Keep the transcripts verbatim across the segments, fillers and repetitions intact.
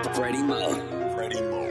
Freddie Mo. Freddie Mo.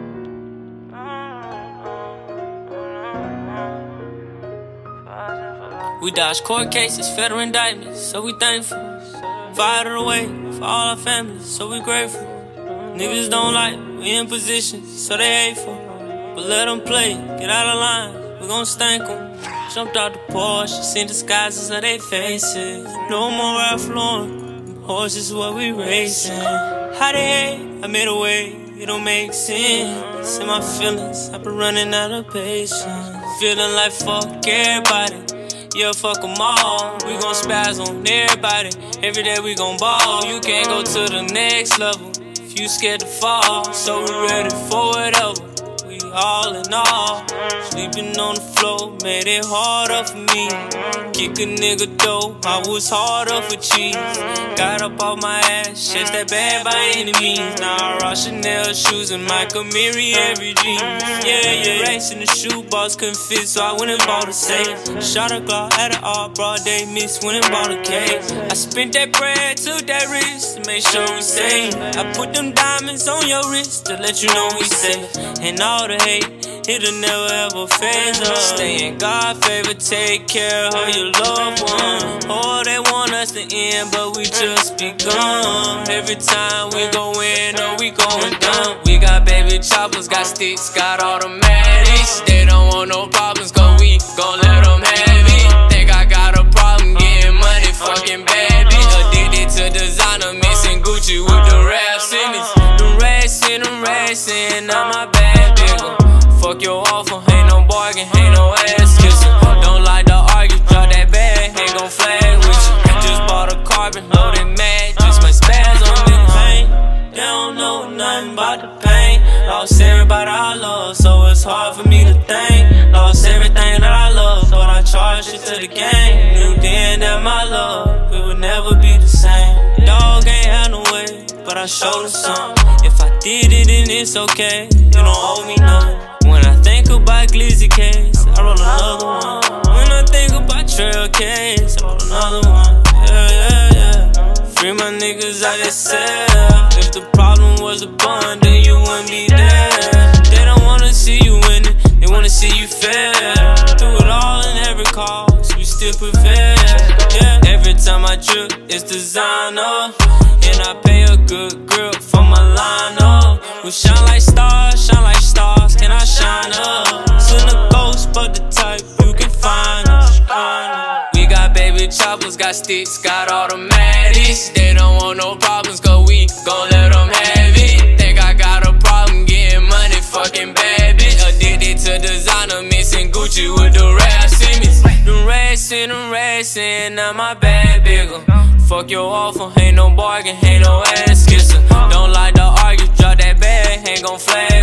We dodge court cases, federal indictments, so we thankful. Fired away for all our families, so we grateful. Niggas don't like, we in position, so they hateful. But let them play, get out of line, we gon' stank them. Jumped out the Porsche, seen disguises of they faces. No more Ralph Lauren, horses what we racing. How they hate, I made a way, it don't make sense. In my feelings, I've been running out of patience. Feeling like fuck everybody, yeah, fuck them all. We gon' spaz on everybody, every day we gon' ball. You can't go to the next level if you scared to fall. So we ready for whatever, we all in all. Sleeping on the floor, made it harder for me. Kick a nigga dope, I was harder for cheese. Got up off my ass, chased that bad by enemies. Now I rock Chanel shoes and Michael Miri every G. Yeah, yeah, race in the shoebox couldn't fit, so I went and bought a safe. Shot a Glock at an all broad day miss, went and bought a cake. I spent that bread, took that risk to make sure we safe. I put them diamonds on your wrist to let you know we safe. And all the hate, it'll never ever phase us. Stay in God's favor, take care of your loved one. Oh, they want us to end, but we just begun. Every time we go in, or we going down. We got baby choppers, got sticks, got automatics. They don't want no problems, cause we gon' let them have it. Think I got a problem getting money, fucking bad bitch. Addicted to designer, mixing Gucci with the rap cities. Them racing, them racing, not my bad bigger. Fuck your offer, ain't no bargain, ain't no ass kissing. Don't like to argue, drop that bag, ain't gon' flag with you. Just bought a carbon, loaded mad, just my spaz on niggas. Pain, they don't know nothing about the pain. Lost everybody I love, so it's hard for me to think. Lost everything that I love, but I charged it to the game. Knew then that my love, we would never be the same. Dog ain't had no way, but I showed her some. If I did it, then it's okay, you don't owe me nothing. When I think about Glizzy case, I roll another one. When I think about Trail case, I roll another one. Yeah, yeah, yeah. Free my niggas out of cell. If the problem was a bun, then you wouldn't be there. They don't wanna see you winning, they wanna see you fail. Do it all in every cause, we still prevail. Yeah. Every time I trip, it's designer, and I pay a good grip for my lineup. We shine like stars, shine like stars, can I shine up? Send a ghost, but the type you can find us. We got baby choppers, got sticks, got automatics. They don't want no problems, cause we gon' let them have it. Think I got a problem getting money, fucking bad bitch. Addicted to designer, mixing Gucci with the rap cities. Them racing, them racing, not my bad bigger. Fuck your offer, ain't no bargain, ain't no ass kisser. Don't like to argue, drop that bag, ain't gon' flag